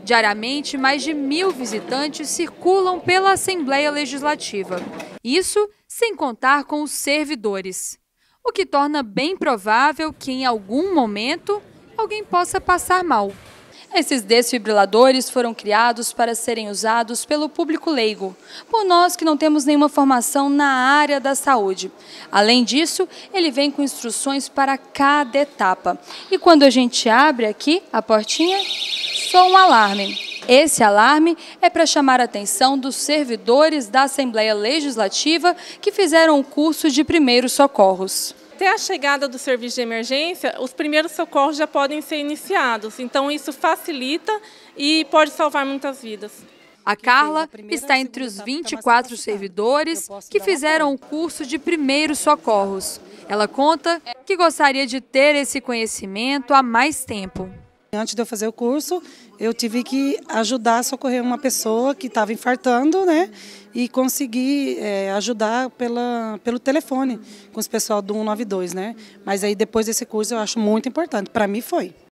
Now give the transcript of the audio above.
Diariamente, mais de 1.000 visitantes circulam pela Assembleia Legislativa. Isso sem contar com os servidores. O que torna bem provável que, em algum momento, alguém possa passar mal. Esses desfibriladores foram criados para serem usados pelo público leigo, por nós que não temos nenhuma formação na área da saúde. Além disso, ele vem com instruções para cada etapa. E quando a gente abre aqui a portinha, soa um alarme. Esse alarme é para chamar a atenção dos servidores da Assembleia Legislativa que fizeram o curso de primeiros socorros. Até a chegada do serviço de emergência, os primeiros socorros já podem ser iniciados, então isso facilita e pode salvar muitas vidas. A Carla está entre os 24 servidores que fizeram o curso de primeiros socorros. Ela conta que gostaria de ter esse conhecimento há mais tempo. Antes de eu fazer o curso, eu tive que ajudar a socorrer uma pessoa que estava infartando, né? E consegui ajudar pelo telefone com os pessoal do 192, né? Mas aí depois desse curso eu acho muito importante, para mim foi.